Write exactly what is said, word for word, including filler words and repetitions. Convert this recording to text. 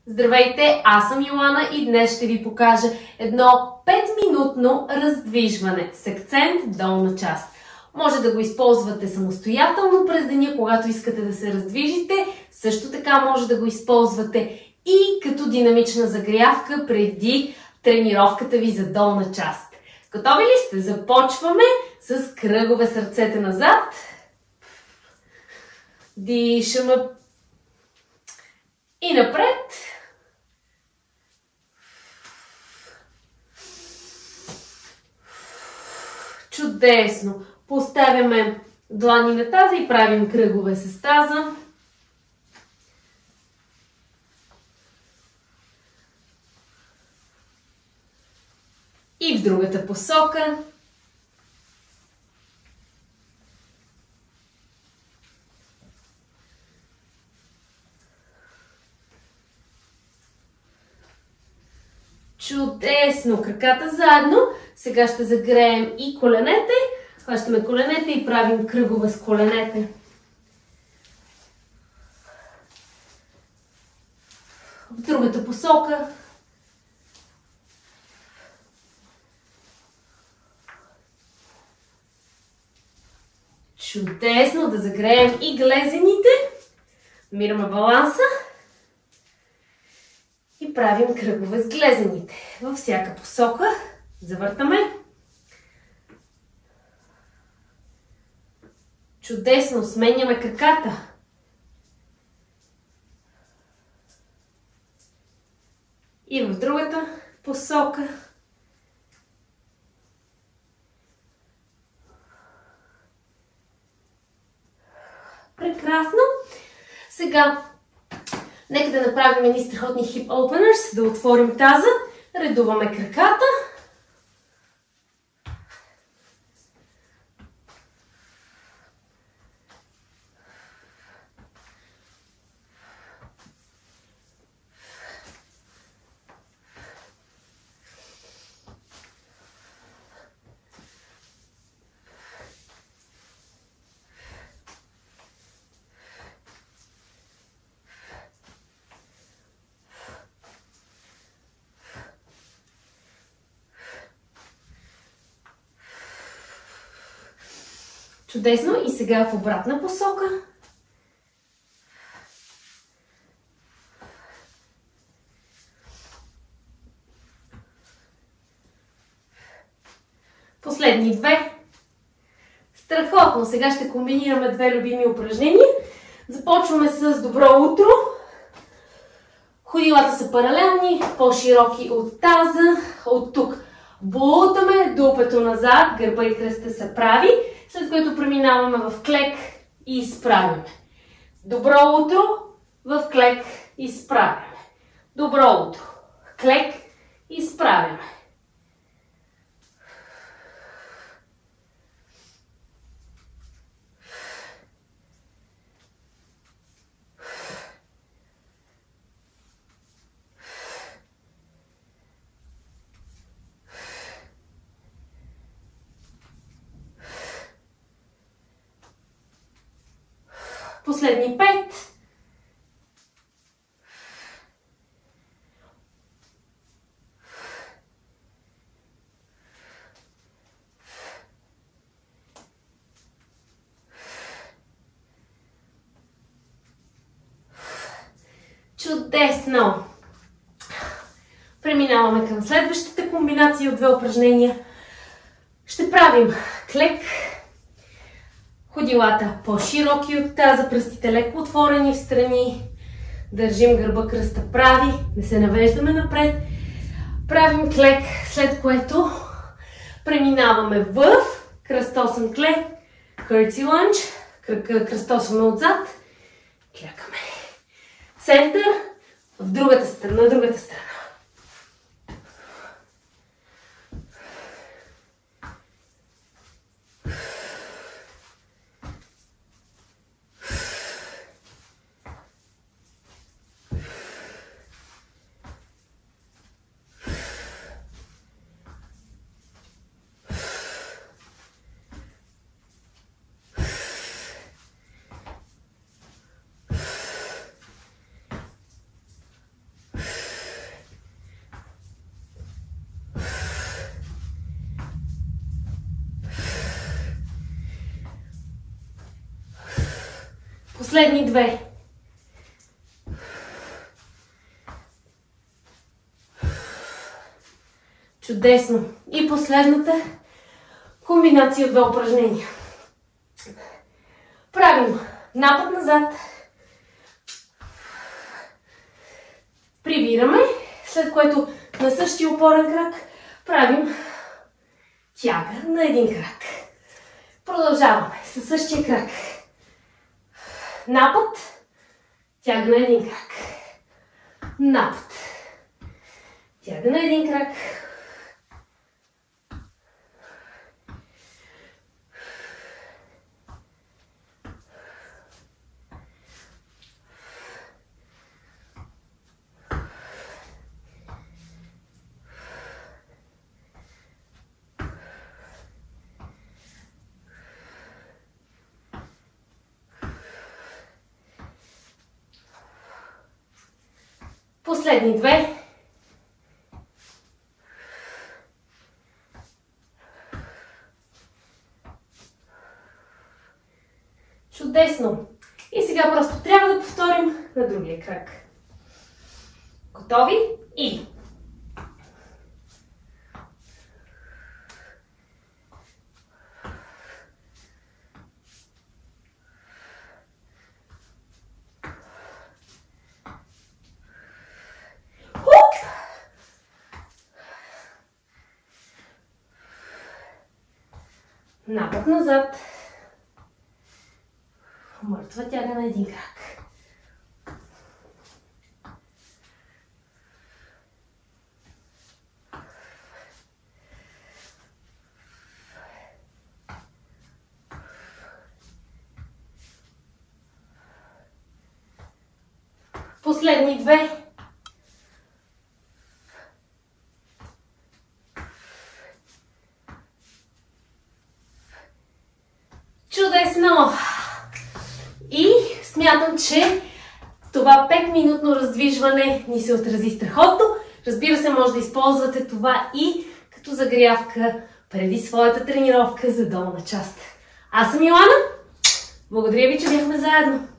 Здравейте, аз съм Йоана и днес ще ви покажа едно петминутно раздвижване с акцент долна част. Може да го използвате самостоятелно през деня, когато искате да се раздвижите. Също така може да го използвате и като динамична загрявка преди тренировката ви за долна част. Готови ли сте? Започваме с кръгове с ръцете назад. Дишаме и напред. Чудесно! Поставяме длани на таза и правим кръгове с таза. И в другата посока. Чудесно! Краката заедно. Сега ще загреем и коленете. Хващаме коленете и правим кръгове с коленете. В другата посока. Чудесно! Да загреем и глезените. Намираме баланса. И правим кръгове с глезените. Във всяка посока. Завъртаме. Чудесно! Сменяме краката. И в другата посока. Прекрасно! Сега нека да направим едни страхотни hip openers, да отворим таза, редуваме краката. Чудесно! И сега в обратна посока. Последни две. Страхотно! Сега ще комбинираме две любими упражнения. Започваме с добро утро. Ходилата са паралелни, по-широки от таза. От тук бутаме дупето назад, гърба и кръста са прави. След което преминаваме в клек и изправяме. Добро утро, в клек изправяме. Добро утро, клек изправяме. Последни пет. Чудесно! Преминаваме към следващата комбинация от две упражнения. Ще правим клек. Ходилата по-широки от таза, пръстите леко отворени в страни. Държим гърба кръста прави, не се навеждаме напред. Правим клек, след което преминаваме в кръстосен клек, curtsy lunge, кръстосваме отзад, клякаме. Център, в другата страна, другата страна. Последни две. Чудесно. И последната комбинация от две упражнения. Правим напът назад. Прибираме, след което на същия опорен крак правим тяга на един крак. Продължаваме със същия крак. Напът, тяга на един крак. Напът, тяга на един крак. Последни две. Чудесно! И сега просто трябва да повторим на другия крак. Готови? И... напът назад. Мъртва тяга на един крак. Последни две. Чудесно! И смятам, че това пет-минутно раздвижване ни се отрази страхотно. Разбира се, може да използвате това и като загрявка преди своята тренировка за долна част. Аз съм Йоана. Благодаря ви, че бяхме заедно.